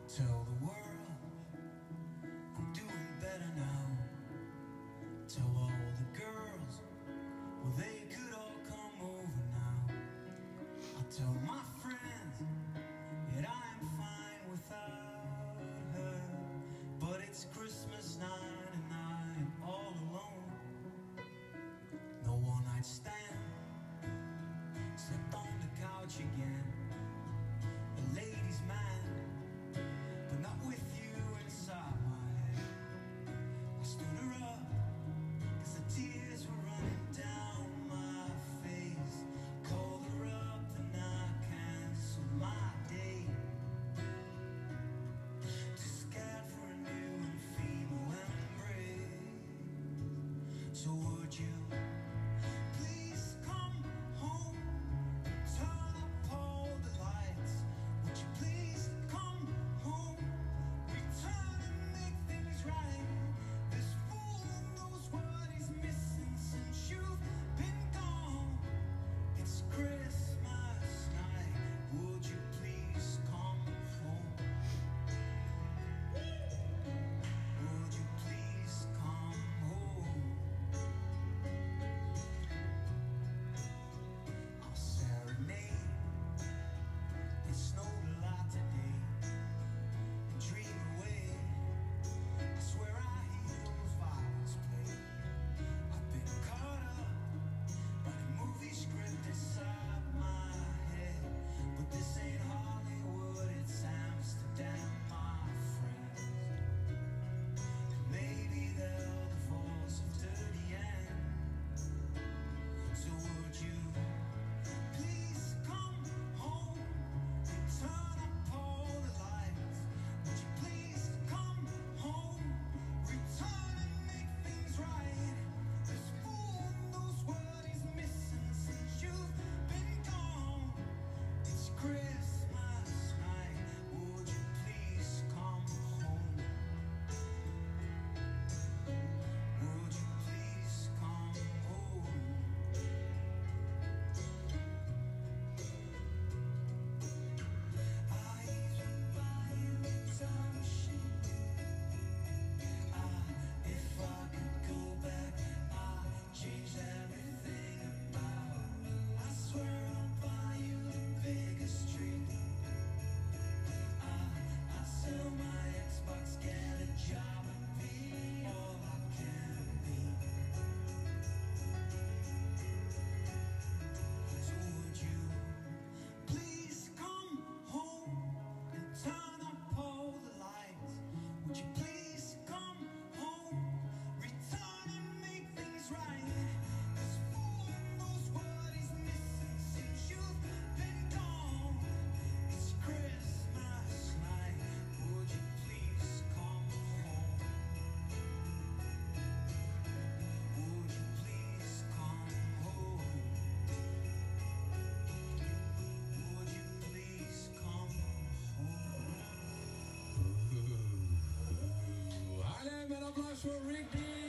Tell the world I'm doing better now. Tell all the girls, well, they could all come over now. I tell my friends that I am fine without her. But it's Christmas night and I am all alone. No one-night stand, slept on the couch again. The ladies' man, but not with you inside my head. I stood her up, 'cause the tears were running down my face. Called her up, then I canceled my date. Too scared for a new and female embrace. So would you please come home and turn up all the lights? Would you please come home, return and make things right? This fool knows what he's missing since you've been gone. It's Christmas night. Would you please come home? Would you please come home? I'll serenade. It snowed a lot today. And dream away. I swear I hear those violins play. I've been caught up by the movie script inside my head. But this ain't Hollywood, it's Amsterdam, my friends. And maybe they'll divorce after the end. So would you please come home and turn up all the lights? Would you please come home, return and make things right? This fool knows what he's missing since you've been gone. It's Christmas night. Would you please come home? Would you please come home? I even buy you a time machine. If I could go back, I'd change everything about me. I swear I'll buy you the biggest tree. I sell my Xbox, get a job, and be all I can be. So would you please come home and turn up all the lights? Would you please come home, return and make things right? This fool knows what he's missing since you've been gone. It's Christmas night. Would you please come home? Would you please come home? Would you please come home? Haarlem, een applaus voor Rick D.